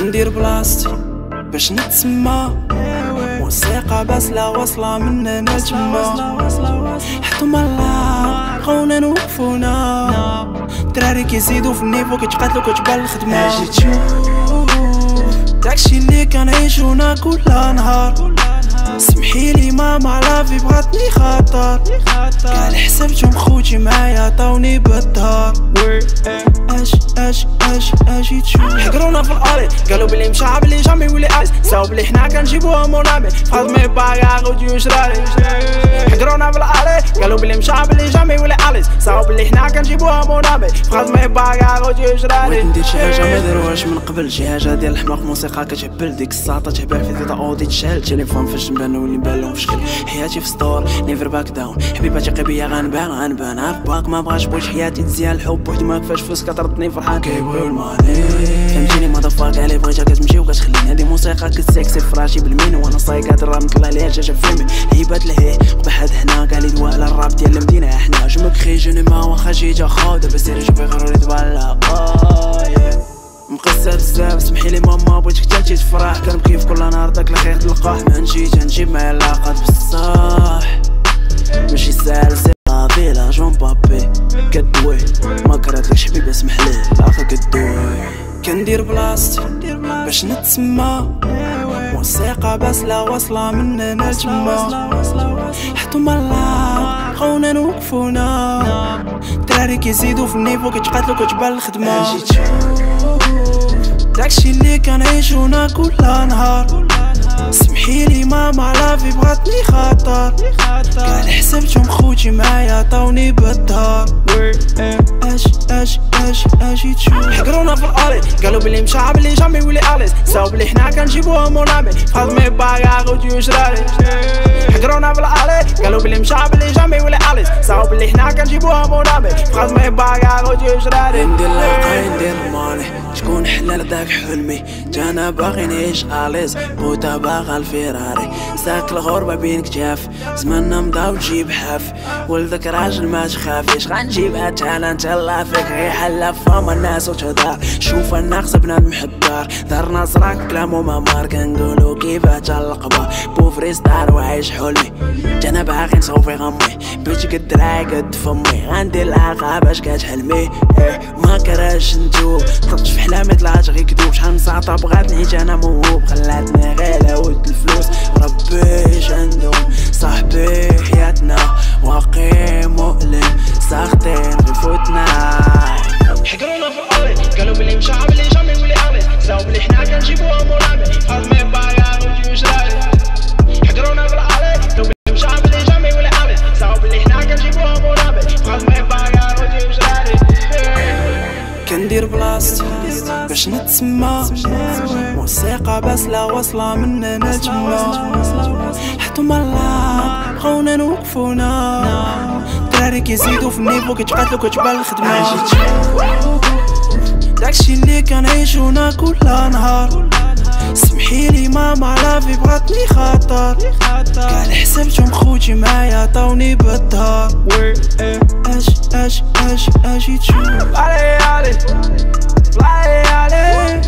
كندير بلاصتي باش نتسمى موسيقى بس لا واصلة مننا تما حتى الله بقاونا نوقفونا دراري كيزيدو في النيفو كيتقاتلو كتبان الخدمة اجي تشوف داكشي اللي كنعيشونا كل نهار سمحيلي ماما لافي بغاتني خاطر قال حسبتهم خوتي معايا عطاوني بالدار اجي تشوف حقرونا في الاري قالوا بلي مشى بلي جامي ولي عايز ساو بلي حنا كنجيبوها مونامي فاض مي باغا غوديو شراري حقرونا في الاري قالوا بلي مشى بلي جامي ولي عايز ساو بلي حنا كنجيبوها مونامي فاض مي باغا غوديو شراري بغيت ندير شي حاجه ما داروهاش من قبل شي حاجه ديال الحماق موسيقى كتهبل ديك الساطه تهبل في ديتا اودي تشال التليفون فاش نبان ولي نبان لهم فشكل حياتي في ستور نيفر باك داون حبيباتي قبيه غنبان عارف باك ما بغاش بغيت حياتي تزيان الحب وحدي ما كفاش فلوس كطردني فرحان كيبغيو الماني فهمتيني ما دفاك علي بغيتها كتمشي وكتخليني هادي موسيقى كتسكسي فراشي بالمين وانا صايقات الراب نطلع ليها الجاجه فيلمي هيبات لهيه قبحات هنا قالي دواء على الراب ديال المدينه حنا جو مكري جو ما واخا جيت خاو دابا سيري شوفي غير تبالا مقصر بزاف سمحيلي ماما بغيتك تمشي تفرح كنبكي في كل نهار داك الخير تلقاه ما نجيب معايا العلاقات بصح ماشي ساهل سي بابي لا جون بابي كدوي ما كرهتلكش حبيبي اسمحلي اخا كدوي كندير بلاصتي باش نتسمى موسيقى بس لا واصلة مننا تما حتى الله بقاونا نوقفونا دراري كيزيدو في النيفو كيتقاتلو كتبان الخدمة داكشي اللي كنعيشونا كل نهار سمحيلي ماما لافي بغاتني خاطر قال حسبتهم خوتي معايا عطاوني بالدار اجي تشوف حقرونا في الاري قالوا بلي مشى بلي جامي ولي اليز ساو بلي حنا كنجيبوها مونامي فاض مي باغا غوديو شراري حقرونا في الاري قالوا بلي مشى بلي جامي ولي اليز ساو بلي حنا كنجيبوها مونامي فاض مي باغا غوديو شراري ندير لاقاي ندير ماني شكون حلال داك حلمي جانا باغي نعيش اليز بوتا باغا الفيراري ساك الغربة بين كتاف زماننا مضى وتجيب حاف ولدك راجل ما تخافيش غنجيبها تانا نتهلا فيك غير حلا فما الناس وتهدار شوف الناقص بنادم حدار دارنا زراك كلام وممار كنقولو كيفاه تا اللقبة بوفري ستار وعايش حلمي جانا باغي نصوفي غمي بيتي قد دراعي قد فمي غندير العاقة باش كتحلمي ما كرهش نتوب طلعت في حلامي طلعت غير كدوب شحال مساطة بغات نعيش انا موهوب خلاتني غير لود الفلوس ربي شندوم صاحبي حياتنا واقي مؤلم ساخطين بفوتنا حقرونا في الاري قالوا بلي مشى بلي جامي ولي اليز ساو بلي حنا كنجيبوها مونامي فاض مي باغا غوديو شراري حقرونا في الاري قالوا بلي مشى بلي جامي ولي اليز ساو بلي حنا كنجيبوها مونامي فاض مي باغا غوديو شراري كندير بلاصتي باش نتسمى موسيقى بس لا واصلة مننا تما حتى الله بقاونا نوقفونا دراري كيزيدو في النيفو كيتقاتلو كتبان الخدمة داكشي اللي كنعيشونا كل نهار سمحيلي ماما لافي بغاتني خاطر قال حسبتهم خوتي معايا عطاوني بالدار اجي تشوف علي